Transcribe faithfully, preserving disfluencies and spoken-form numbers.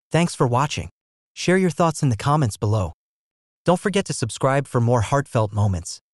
Thanks for watching. Share your thoughts in the comments below. Don't forget to subscribe for more heartfelt moments.